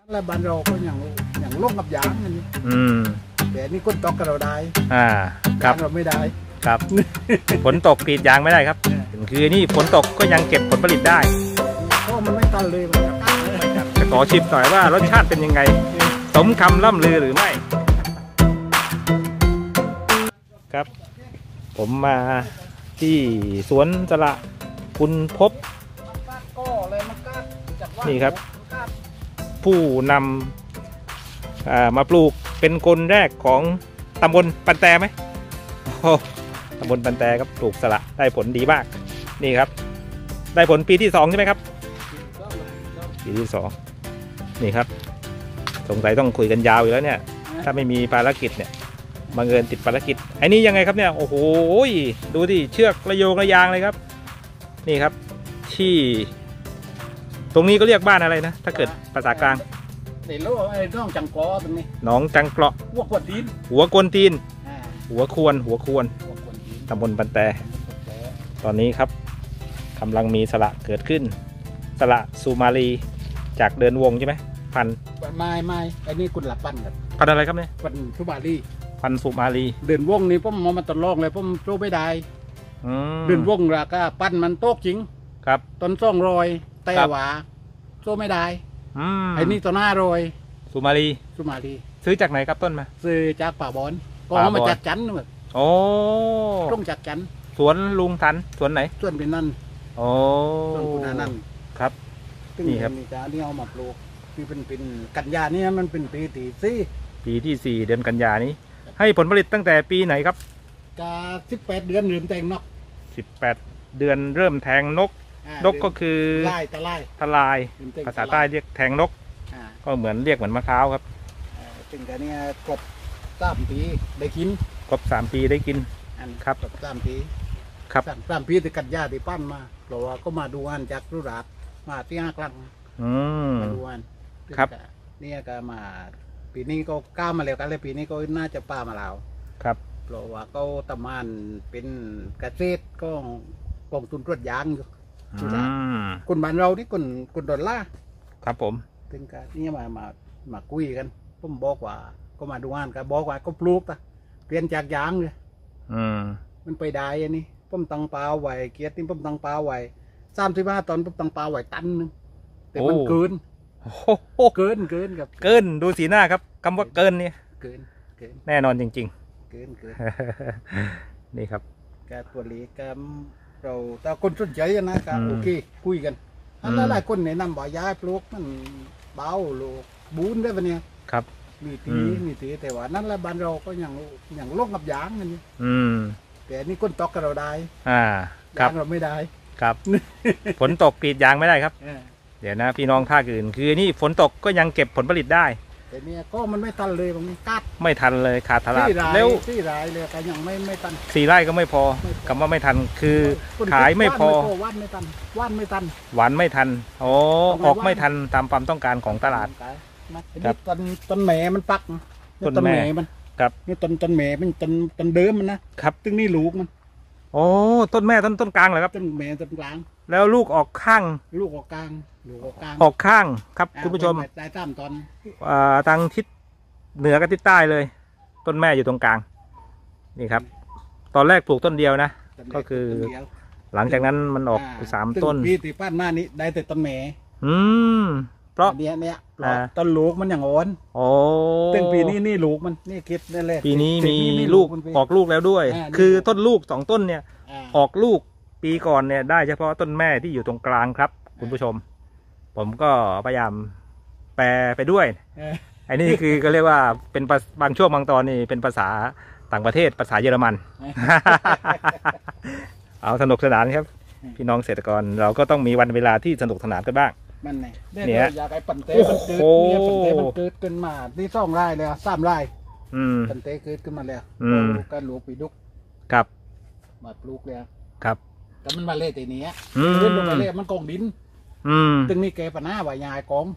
แล้วบ้านเราก็อย่างโลกกับยางอันนี้แต่นี่คนตกกับเราได้ครับเราไม่ได้ครับฝนตกกรีดยางไม่ได้ครับคือนี่ฝนตกก็ยังเก็บผลผลิตได้เพราะมันไม่ตันเลยจะขอชิมหน่อยว่ารสชาติเป็นยังไงสมคำล่ำลือหรือไม่ครับผมมาที่สวนสละคุณพบนี่ครับผู้นำมาปลูกเป็นคนแรกของตำบลปันแตไหมตำบลปันแตครับปลูกสละได้ผลดีมากนี่ครับได้ผลปีที่2ใช่ไหมครับปีที่2นี่ครับสงสัยต้องคุยกันยาวอยู่แล้วเนี่ยถ้าไม่มีภารกิจเนี่ยบังเอิญติดภารกิจไอ้นี่ยังไงครับเนี่ยโอ้โหดูดิเชือกระโยงระยางเลยครับนี่ครับที่ตรงนี้ก็เรียกบ้านอะไรนะถ้าเกิดภาษากลางในโลกไอ้น้องจังกรอตรงนี้น้องจังเกราะหัวกวนตีนหัวกวนตีนหัวควรตำบลปันแตตอนนี้ครับกำลังมีสละเกิดขึ้นสละสุมาลีจากเดินวงใช่ไหมพันไม่ไอ้นี่คุณหลับปั้นกันพันอะไรครับเนี่ยพันสุมาลีพันสุมาลีเดินวงนี่ผมมาตลอดเลยผมโจไม่ได้เดินวงราคาปั้นมันโต๊ะจริงครับต้น200แต่ว่าโจไม่ได้ไอ้นี่ต้น500 สุมาลีซื้อจากไหนครับต้นมาซื้อจากป่าบอนก็มาจากจันทร์เหมือนโอ้ต้องจากจันทร์สวนลุงทันสวนไหนสวนเป็นนั่นโอ้สวนคุณนั่นครับนี่ครับนี่จ้านี่เอามาปลูกที่เป็นกันยานี่มันเป็นปีที่ 4เดือนกันยานี้ให้ผลผลิตตั้งแต่ปีไหนครับกา18 เดือนเริ่มแทงนก 18 เดือนเริ่มแทงนกก็คือทลายภาษาใต้เรียกแทงนกก็เหมือนเรียกเหมือนมะพร้าวครับถึงกันเนี่ยครบ3 ปีได้กินครบ3 ปีได้กินครับ 3 ปีครับ 3 ปีที่กันยาที่ปั้นมาเพราะว่าก็มาดูอันจากรุราชมาที่5 ครั้งมาดูอันครับเนี่ยก็มาปีนี้ก็ก้าวมาแล้วกันเลยปีนี้ก็น่าจะป้ามาแล้วครับเพราะว่าก็ตะมันเป็นเกษตรก็กองทุนรถยางอยู่คนบ้านเราที่คนดอลลาร์ครับผมถึงกันนี่มาคุยกันผมบอกว่าก็มาดูงานกันบอกว่าก็ปลูกตะเปลี่ยนจากยางเลยมันไปได้อันนี้ผมตั้งปลาไว้เกียรติผมตั้งปลาไว้35 ตอนผมตั้งปลาไว้ตันนึงแต่มันเกินครับเกินดูสีหน้าครับคำว่าเกินนี่เกินแน่นอนจริงๆเกินนี่ครับการตัวเล็กเราแต่คนสนใจนะครับโอเคคุยกันหลายคนแนะนำบ่ย้ายปลูกมันเบาโลกบูนได้ปะเนี่ยครับมีตีแต่ว่านั่นแหละบ้านเราก็อย่างโลกกับยางอันนี้แต่นี่คนตกกับเราได้ยางเราไม่ได้ครับฝนตกกรีดยางไม่ได้ครับเดี๋ยวนะพี่น้องภาคอื่นคือนี่ฝนตกก็ยังเก็บผลผลิตได้แต่เนี่ยก็มันไม่ทันเลยตรงนี้กัดไม่ทันเลยขาดตลาดเร็ว4 ไร่เลยก็ยังไม่ทัน 4 ไร่ก็ไม่พอคำว่าไม่ทันคือขายไม่พอหวานไม่ทันหวานไม่ทันโอ้ออกไม่ทันตามความต้องการของตลาดครับต้นแหม่มันปักต้นแหม่มันครับนี่ต้นแหม่มันต้นเดิมมันนะครับตึงนี่ลูกมันโอ้ต้นแม่ต้นกลางเหรอครับต้นแม่ต้นกลางแล้วลูกออกข้างออกข้างครับคุณผู้ชมได้ตามตอนทางทิศเหนือกับทิศใต้เลยต้นแม่อยู่ตรงกลางนี่ครับตอนแรกปลูกต้นเดียวนะก็คือหลังจากนั้นมันออก3 ต้นปีที่ปั้นมานี้ได้แต่ต้นแม่เพราะเนี่ยต้นลูกมันอย่างอ่อนตึงปีนี้นี่ลูกมันนี่คิดนั่นแหละปีนี้มีลูกออกลูกแล้วด้วยคือต้นลูก2 ต้นเนี่ยออกลูกปีก่อนเนี่ยได้เฉพาะต้นแม่ที่อยู่ตรงกลางครับคุณผู้ชมผมก็พยายามแปลไปด้วยไอ้นี่คือก็เรียกว่าเป็นบางช่วงบางตอนนี่เป็นภาษาต่างประเทศภาษาเยอรมันเอาสนุกสนานครับพี่น้องเกษตรกรเราก็ต้องมีวันเวลาที่สนุกสนานกันบ้างเนี่ยอยากไอ้ปันเต้มันเกิดขึ้นมาที่2 ไร่เลย3 ไร่ปันเต้เกิดขึ้นมาแล้วการหลวงปีดุกครับมาปลูกแล้วครับแต่มันมาเล่ตีนี้เล่นลงมาเล่มันกองดินตึงนี่แกปัญหาว่ายายกอง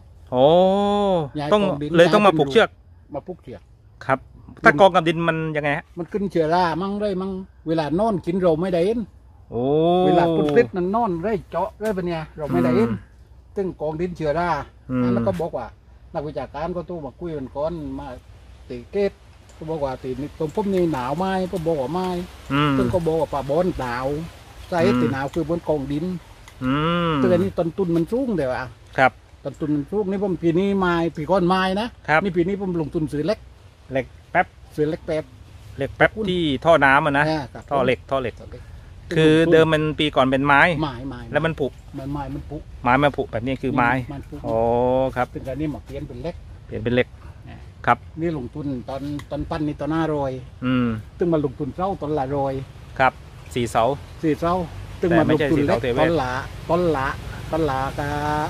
ต้องมาปลูกเชือกครับถ้ากองกับดินมันยังไงฮะมันขึ้นเชื้อรามั่งได้มั่งเวลานอนกินเราไม่ได้เองเวลาคุณติดนั่นนอนได้เจาะได้ปะเนี่ยเราไม่ได้เองตึงกองดินเชื้อราแล้วก็บอกว่านักวิชาการก็ตู้มาคุยกันก่อนมาตีเกตก็บอกว่าตีนี่ผมนี่หนาวไหมผมบอกว่าไม่ซึ่งก็บอกว่าป่าบอนหนาวใจตีหนาวคือบนกองดินแต่อันนี้ต้นทุนมันสูงเดี๋ยวครับต้นทุนมันสูงนี่ผมปีนี้ไม้ปีก้อนไม้นะนี่ปีนี้ผมลงทุนซื้อเล็กแป๊บซื้อเล็กแป๊บที่ท่อน้ำนะท่อเหล็กคือเดิมมันปีก่อนเป็นไม้แล้วมันผุไม้มันผุแบบนี้คือไม้โอ้ครับเป็นการนี้หมกเปลี่ยนเป็นเล็กครับนี่ลงทุนตอนปั้นนี่ตอน500ตึงมาลงทุนเท่าตอนละ100 ครับ4 เสาตึงมาลงทุนเล็กตอนละก็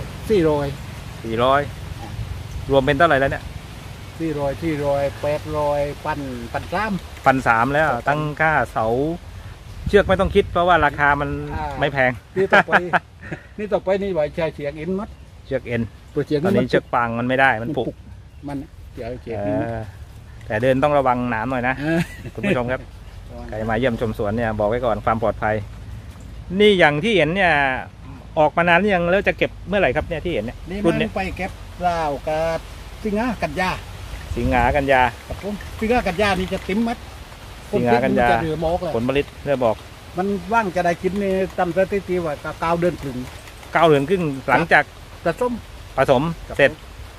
400 รวมเป็นเท่าไหร่แล้วเนี่ย 400 800ปัน 3แล้วตั้งค่าเสาเชือกไม่ต้องคิดเพราะว่าราคามันไม่แพงนี่ต่อไปนี่ว่าใช้เชือกเอ็นมัดเชือกเอ็นตอนนี้เชือกฟางมันไม่ได้มันปุกมันเดี๋ยวเชือกแต่เดินต้องระวังหนามหน่อยนะคุณผู้ชมครับใครมาเยี่ยมชมสวนเนี่ยบอกไว้ก่อนความปลอดภัยนี่อย่างที่เห็นเนี่ยออกมานานยังแล้วจะเก็บเมื่อไหร่ครับเนี่ยที่เห็นเนี่ยนี่มันไปเก็บราวกับสิงหากันยาครับผมสิงหากันยานี่จะติ๋มมัดสิงหากันยาผลผลิตเริ่มบอกมันว่างจะได้กินในตำสถิติว่า9 เดือนครึ่งหลังจากผสมเสร็จ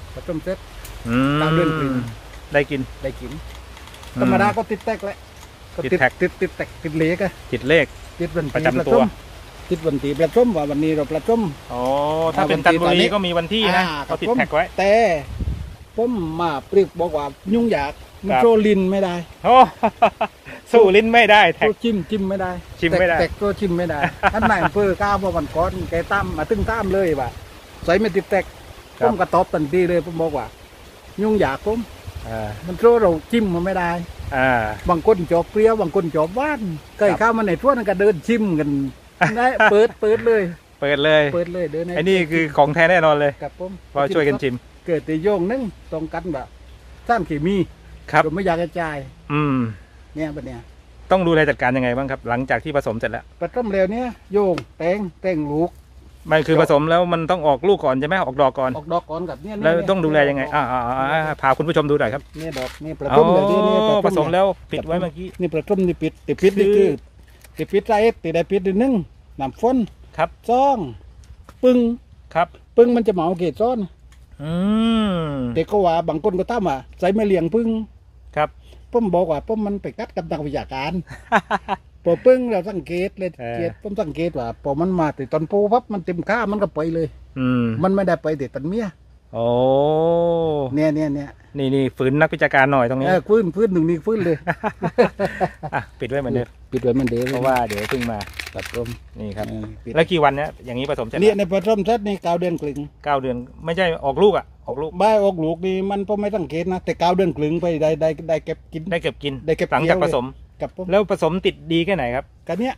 9 เดือนครึ่งได้กินธรรมดาก็ติดแตกแล้วติดแท็กติดเลขติดวันประจำตัวติดวันที่ประชุมว่าวันนี้เราประชุมถ้าเป็นจันทบุรีก็มีวันที่นะเขาติดแท็กไว้แต่ผมมาปรึกบอกว่ายุ่งยากมันโซลินไม่ได้สู้ลิ้นไม่ได้แท็กจิ้มไม่ได้แท็กก็จิ้มไม่ได้ท่านนายอำเภอก้าวมาวันก่อนแกตั้มมาตึ้งตั้มเลยว่าใส่ไม่ติดแท็กผมกระตอบทันทีเลยผมบอกว่ายุ่งยากผมมันโซเราจิ้มมันไม่ได้บางคนจอบเปรี้ยวบางคนจอบหวานเคยเข้ามาในทั่วนั่นก็เดินจิ้มกันได้เปิดเลยเดินไอ้นี่คือของแท้แน่นอนเลยครับผมเราช่วยกันชิมเกิดแต่โยงนึงตรงกันแบบสร้างเคมีเราไม่อยากกระจายเนี่ยแบบเนี้ยต้องดูแลจัดการยังไงบ้างครับหลังจากที่ผสมเสร็จแล้วผสมแล้วเนี่ยโยงแต่งลูกไม่คือผสมแล้วมันต้องออกลูกก่อนใช่ไหมออกดอกก่อนกับเนี่ยแล้วต้องดูแลยังไงพาคุณผู้ชมดูหน่อยครับนี่ดอกนี่ผสมแบบนี้ผสมแล้วปิดไว้เมื่อกี้นี่ผสมนี่ปิดนี่คือปิดใจติดได้ปิดนึงน้ำฝนครับซ่องปึ้งครับปึ้งมันจะเหมาเกศซ้อนเด็กก็ว่าบางคนก็ตั้มใส่ไม่เลี้ยงปึ้งครับผมบอกว่าผมมันไปกัดกับนักวิชาการพอปึ้งเราสังเกตเลยผมสังเกตว่าพอมันมาติดตอนปูปั๊บมันเต็มข้ามันก็ไปเลยมันไม่ได้ไปติดตอนเมียโอ้เนี่ยนี่ฝืนนักวิชาการหน่อยตรงนี้ฟื้นหนึ่งนี่ฟื้นเลยปิดไว้เหมือนเดิมเพราะว่าเดี๋ยวเพิ่งมาตัดลมนี่ครับแล้วกี่วันเนี้ยอย่างนี้ผสมเสร็จเนี่ยในผสมเสร็จใน9 เดือนครึ่ง 9 เดือนไม่ใช่ออกลูกบ้าออกลูกนี่มันผมไม่สังเกตนะแต่9 เดือนครึ่งไปได้เก็บกินหลังจากผสมแล้วผสมติดดีแค่ไหนครับกันเนี้ย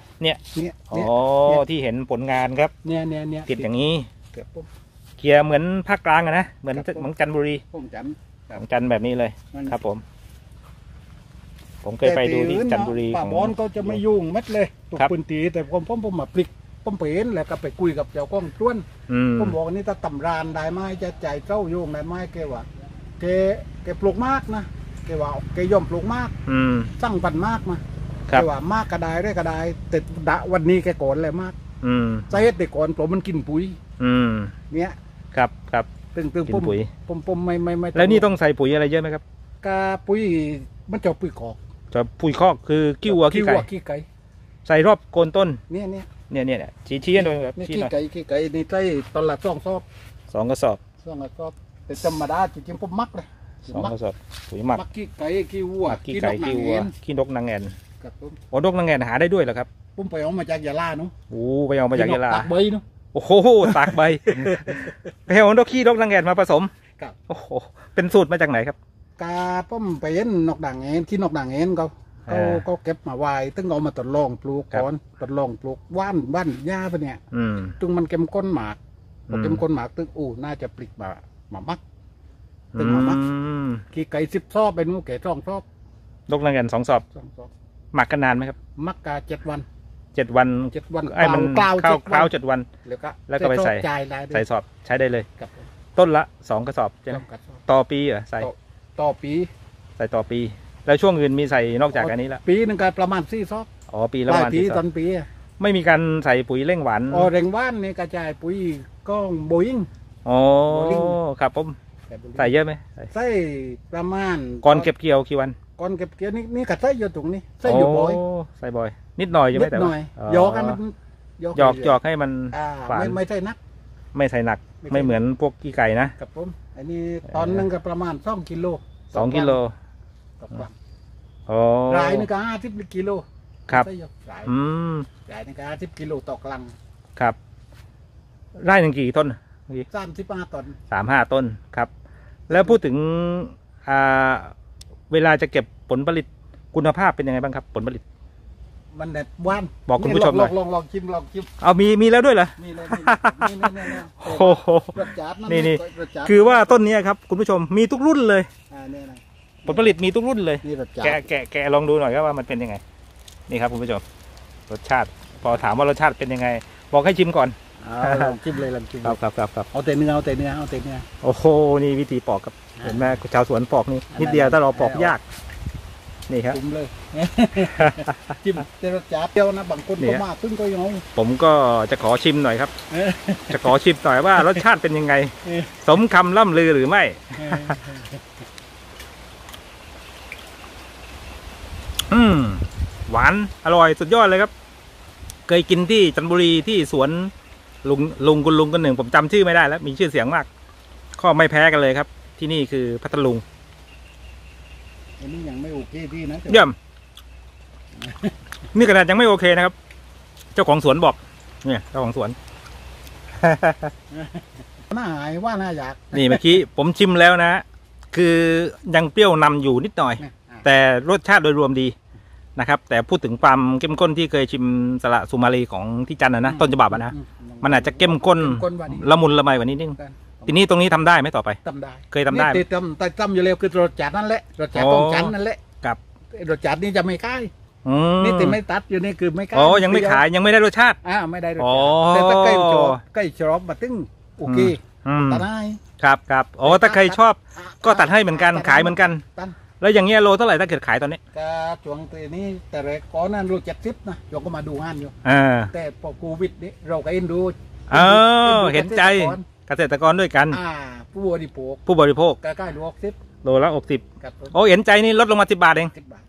ที่เห็นผลงานครับเนี่ยติดอย่างนี้เกียร์เหมือนภาคกลางนะเหมือนจันทบุรีจันแบบนี้เลยครับผมเคยไปดูที่จันทบุรีป่าบอนก็จะไม่ยุ่งเม็ดเลยตุกปืนตีแต่ผมมาปลิกผมไปเห็นแล้วก็ไปคุยกับเจ้าก้องต้วนผมบอกนี่ถ้าตำรานได้ไหมจะจ่ายเจ้าโยงได้ไหมแกว่าแกปลูกมากนะแกว่าแกย่อมปลูกมากสร้างปันมากมาแกว่ามากกระไดด้วยกระไดแต่วันนี้แกก่อนเลยมากใจเฮ็ดแต่ก่อนปลูกมันกินปุ๋ยเนี่ยครับตึงผมไม่แล้วนี่ต้องใส่ปุ๋ยอะไรเยอะไหมครับกาปุ๋ยมันจะปุ๋ยคอกคือขี้วัวขี้ไก่ใส่รอบโคนต้นเนี่ยชี้โดยแบบขี้ไก่นี่ใส่ตลาด2 กระสอบแต่ธรรมดาจริงๆผมมักเลย 2 กระสอบปุ๋ยหมักขี้ไก่ขี้วัวขี้นกนางแอ่นนกนางแอ่นหาได้ด้วยเหรอครับผมไปเอามาจากยะลาเนาะไปเอามาจากยะลาตากใบเนาะโอ้โหตากใบไปเอานกนางแอ่นมาผสมโอ้โหเป็นสูตรมาจากไหนครับกาป้อมไปเห็นนกด่างเอ็นที่นกด่างเอ็นเขาเก็บมาไว้ตึงเอามาทดลองปลูกก่อนทดลองปลูกว่านหญ้าไปเนี่ยตึงมันเข้มข้นหมากเข้มข้นหมากตึงน่าจะปลิกมามักตึงมามักขี้ไก่10 ซอบเป็นงูแก่2 ซอบนกนางแอ่น2 ซอบหมักกันนานไหมครับมักกา7 วันไอ้มันข้าว7 วันแล้วก็ไปใส่สอบใช้ได้เลยต้นละ2 กระสอบใช่ไหม 2 กระสอบต่อปีเหรอใส่ต่อปีใส่ต่อปี แล้วช่วงอื่นมีใส่นอกจากอันนี้ละปีหนึ่งก็ประมาณ4 ซอกอ๋อปีละปปลาระยมาณปี 4 ซตออนงปีไม่มีการใส่ปุ๋ยเร่งหวานแรงว่านนี่กระจายปุ๋ยก็โบยิงอ๋อโบลิ่งครับผมใส่เยอะไหมใส่ใส่ประมาณก่อนเก็บเกี่ยวกี่วันก่อนเก็บเกี่ยวนี่ก็ใส่อยู่ตรงนี้ใส่อยู่บ่อยใส่บ่อย นิดหน่อยใช่ไหมนิดแต่หว่าน่อยยอกให้มันหยอกให้มัน ฝานไม่ใช่นักไม่ใส่หนัก ไม่เหมือนพวกกี้ไก่นะกับผมอันนี้ตอนหนึงก็ประมาณ2 กิโล 2 กิโลต่อกรัมอ๋อรายหนึงก็50 กิโลครับใส่อยู่รายอืมรายหนึงก็50 กิโลต่อกลังครับไร่หนึ่งกี่ต้น 35 ตน 35 ต้นครับ แล้วพูดถึงอ่าเวลาจะเก็บผลผลิตคุณภาพเป็นยังไงบ้างครับ ผลผลิตมันเด็ดว่านบอกคุณผู้ชมหน่อยลองชิมเอามีแล้วด้วยเหรอนี่เลยนี่โอ้โหรสจัดนี่รสจัดคือว่าต้นนี้ครับคุณผู้ชมมีทุกรุ่นเลยนี่นะผลผลิตมีทุกรุ่นเลยนี่รสจัดแกะลองดูหน่อยครับว่ามันเป็นยังไง นี่ครับคุณผู้ชมรสชาติ พอถามว่ารสชาติเป็นยังไง บอกให้ชิมก่อนลองชิมเลยลองชิมครับเอาแต่เนื้อเอาแต่เนื้อเอาแต่เนื้อโอ้โหนี่วิธีปอกครับเห็นไหมชาวสวนปอกนี่นิดเดียวถ้าเราปอกยากนี่ครับชิมเลยชิมแต่รสจัดเดียวนะบางคนเนี่ก็ยมากขึ้นก็ยังผมก็จะขอชิมหน่อยครับ จะขอชิมหน่อยว่ารสชาติเป็นยังไง สมคำล่ำลือหรือไม่ หวานอร่อยสุดยอดเลยครับ เคยกินที่จันทบุรีที่สวนลุงคุณลุงคนหนึ่งผมจำชื่อไม่ได้แล้ว มีชื่อเสียงมากก็ไม่แพ้กันเลยครับ ที่นี่คือพัทลุงอันนี้ยังไม่โอเคที่นะเยี่ยมนี่ขนาดยังไม่โอเคนะครับ เจ้าของสวนบอก เนี่ยเจ้าของสวนน่าหายว่าน่าอยากนี่เมื่อกี้ผมชิมแล้วนะ คือยังเปรี้ยวนำอยู่นิดหน่อย แต่รสชาติโดยรวมดีนะครับ แต่พูดถึงความเข้มข้นที่เคยชิมสละสุมาลีของที่จันทร์นะต้นฉบับนะมันอาจจะเข้มข้นละมุนละไมกว่านี้นิดนึงทีนี้ตรงนี้ทำได้ไหมต่อไปทำได้เคยทำได้นี่ทำอยู่แล้วคือรสจัดนั่นแหละรสจัดของจันนั่นแหละครับรสจัดนี่จะไม่ใกล้อืมนี่ติไม่ตัดอยู่นี่คือไม่ใกล้อ๋อยังไม่ขายยังไม่ได้รสชาติไม่ได้รสอ๋อจัดแต่ถ้าใกล้ชอบมาตึ้งโอเคอืมตัดได้ครับอ๋อถ้าใครชอบก็ตัดให้เหมือนกันขายเหมือนกันตัดแล้วอย่างเงี้ยโลเท่าไหร่ถ้าเกิดขายตอนนี้ก็ช่วงตัวนี้แต่แรกก่อนนั้นรู้70นะเราก็มาดูงานอยู่ แต่พอโควิดนี่เราก็เอ็นดูเห็นใจเกษตรกรด้วยกันผู้บริโภคผู้บริโภคใกล้ๆ60 โลละ60 ครับโอ้เห็นใจนี่ลดลงมา10 บาทเอง 10 บาท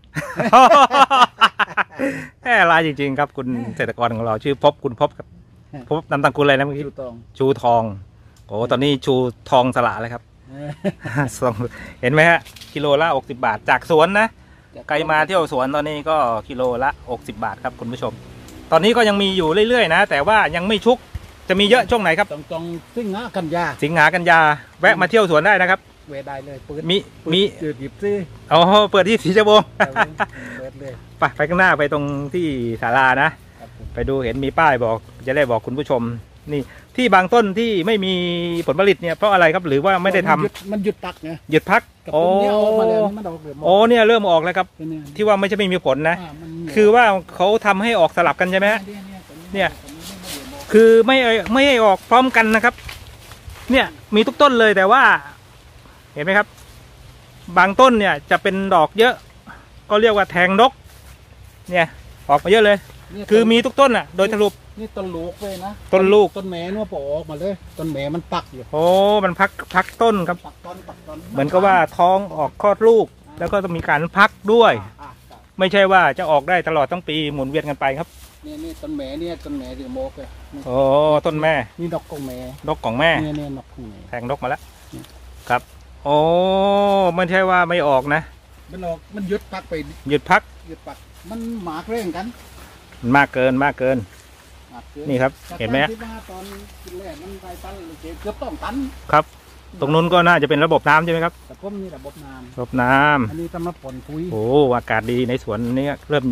แหมลายจริงๆครับคุณเกษตรกรของเราชื่อพบคุณพบครับพบนามตระกูลอะไรนะเมื่อกี้ชูตองชูทองโอ้ตอนนี้ชูทองสละเลยครับ เห็นไหมฮะกิโลละ60 บาทจากสวนนะใครมาเที่ยวสวนตอนนี้ก็กิโลละ60 บาทครับคุณผู้ชม ตอนนี้ก็ยังมีอยู่เรื่อยๆนะแต่ว่ายังไม่ชุกจะมีเยอะช่วงไหนครับต้องสิงหากันยาสิงหากันยาแวะมาเที่ยวสวนได้นะครับเวได้เลยเปิดมีหยิบซื้ออ๋อเปิดที่สีชั่วโมงเปิดเลยไปข้างหน้าไปตรงที่ศาลานะครับผมไปดูเห็นมีป้ายบอกจะได้บอกคุณผู้ชมนี่ที่บางต้นที่ไม่มีผลผลิตเนี่ยเพราะอะไรครับหรือว่าไม่ได้ทำมันหยุดตักไงหยุดพักกับผมเนี่ยออกมาแล้วนี่มันออกเหลือโอ้เนี่ยเริ่มออกแล้วครับเนี่ยที่ว่าไม่ใช่ไม่มีผลนะมันคือว่าเขาทำให้ออกสลับกันใช่ไหมฮะเนี่ยคือไม่ให้ออกพร้อมกันนะครับ เนี่ยมีทุกต้นเลยแต่ว่า เห็นไหมครับ บางต้นเนี่ยจะเป็นดอกเยอะ ก็เรียกว่าแทงนก เนี่ยออกมาเยอะเลย คือมีทุกต้นอ่ะ โดยสรุปนี่ต้นลูกเลยนะต้นลูกต้นแม่นัวปอออกมาเลยต้นแม่มันปักอยู่โอ้มันพักต้นครับปักต้นเหมือนกับว่าท้องออกคลอดลูก แล้วก็ต้องมีการพักด้วย ไม่ใช่ว่าจะออกได้ตลอดทั้งปีหมุนเวียนกันไปครับนี่ต้นแม่เนี่ยต้นแม่ที่โมกเลยโอ้ต้นแม่นี่ดอกของแม่นกของแม่เนี่ยดอกของแม่แทงนกมาแล้วครับ โอ้ไม่ใช่ว่าไม่ออกนะมันออกมันยึดปักไปหยุดพักยึดปักมันหมากเร่งกันมากเกินนี่ครับเห็นไหมฮะที่ว่าตอนกินแรกมันไปตันเกือบต้องตันครับ ตรงนู้นก็น่าจะเป็นระบบน้ำใช่ไหมครับแต่ผมนี่ระบบน้ระบบน้ำำอันนี้สำหรับผลปุ๋ยโอ้อากาศดีในสวนนี้เริ่ม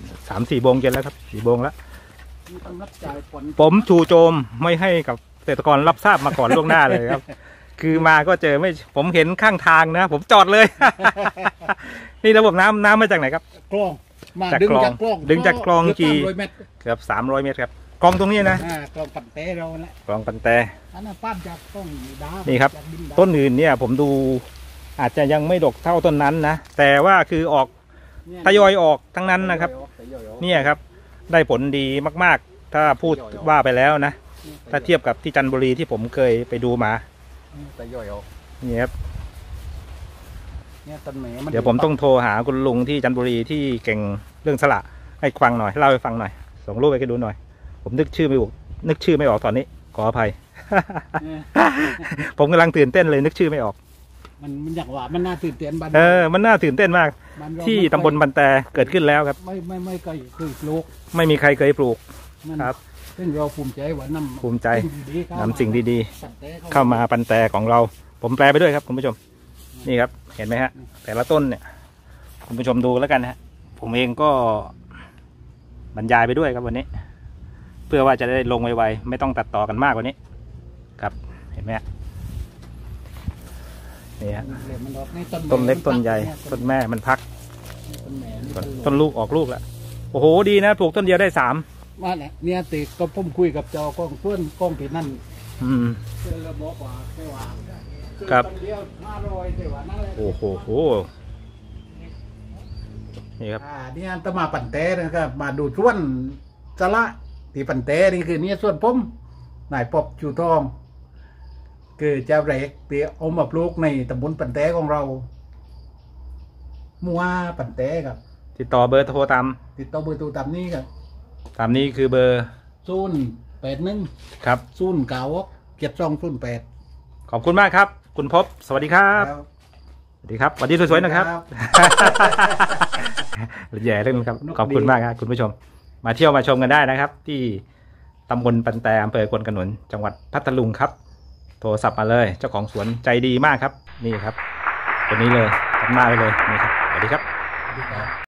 3-4 โมงเย็นแล้วครับ4 โมงแล้วนี่สำหรับจ่ายผลผมชูโจมไม่ให้กับเกษตรกรรับทราบมาก่อนล่วงหน้าเลยครับ คือมาก็เจอไม่ผมเห็นข้างทางนะ ผมจอดเลย นี่ระบบน้ำมาจากไหนครับกล้องมาจากดึงคลองจากกล้องดึงจากคลองเกือบกี่ 300 เมตรเกือบ300 เมตรครับกล่องตรงนี้นะกลองปันเต้เราแหละกล่องปันแตอันนั้นป้านจากต้องดาวนี่ครับจากดิดาวต้นอื่นเนี่ยผมดูอาจจะยังไม่ดกเท่าต้นนั้นนะแต่ว่าคือออกทยอยออกทั้งนั้นนะครับเนี่ยครับได้ผลดีมากๆถ้าพูดว่าไปแล้วนะถ้าเทียบกับที่จันทบุรีที่ผมเคยไปดูมาแต่ย่อยออกนี่ครับเนี่ยต้นแหม่มันเดี๋ยวผมต้องโทรหาคุณลุงที่จันทบุรีที่เก่งเรื่องสละให้ฟังหน่อยเล่าให้ฟังหน่อยส่งรูปไปให้ดูหน่อยผมนึกชื่อไม่ออกตอนนี้ขออภัย ผมกำลังตื่นเต้นเลยนึกชื่อไม่ออกมันอยากว่ามันน่าตื่นเต้นบ้านมันน่าตื่นเต้นมากบ้านเราที่ตำบลบันแตเกิดขึ้นแล้วครับไม่เคยปลูกไม่มีใครเคยปลูกมันครับซึ่งเราภูมิใจว่าน้ำภูมิใจ นำสิ่งดีปันเต้ๆเข้ามาปันแตของเรา ผมแปลไปด้วยครับคุณผู้ชมนี่ครับเห็นไหมฮะแต่ละต้นเนี่ยคุณผู้ชมดูแล้วกันฮะผมเองก็บรรยายไปด้วยครับวันนี้ เพื่อว่าจะได้ลงไวๆไม่ต้องตัดต่อกันมากกว่านี้ครับเห็นไหมฮะนี่ฮะมันออกในต้นเล็กต้นใหญ่ต้นแม่มันพักต้นแหม่ต้นลูกออกลูกแล้วโอ้โหดีนะปลูกต้นเดียวได้3 ว่าเนี่ยติก็ผมคุยกับเจ้ากองเพื่อนกองผีนั่นอืมเพื่อนเราบอกว่าไม่ว่าครับต้นเดียว500แต่ว่านั่นแหละโอ้โหนี่ครับเนี่ยตมาปันเต้นะครับมาดูส่วนสละที่ปันเต้นี่คือเนี่ยส่วนผมนายปอบจูทองคือเจ้าเรกเตียเอามาปลูกในตำบลปันเต้ของเรามัวปันเต้ครับติดต่อเบอร์โทรตามติดต่อเบอร์ตัวตามนี้ครับนี้คือเบอร์ 081 ครับ 096 7208 ขอบคุณมากครับ คุณพบสวัสดีครับแล้วสวัสดีครับวันนี้สวยๆนะครับ แย่เรื่องครับขอบคุณมากครับคุณผู้ชม มาเที่ยวมาชมกันได้นะครับ ที่ตำบลปันแตอำเภอควนขนุนจังหวัดพัทลุงครับโทรศัพท์มาเลยเจ้าของสวนใจดีมากครับนี่ครับคนนี้เลยทำหน้าไปเลยนี่ครับสวัสดีครับ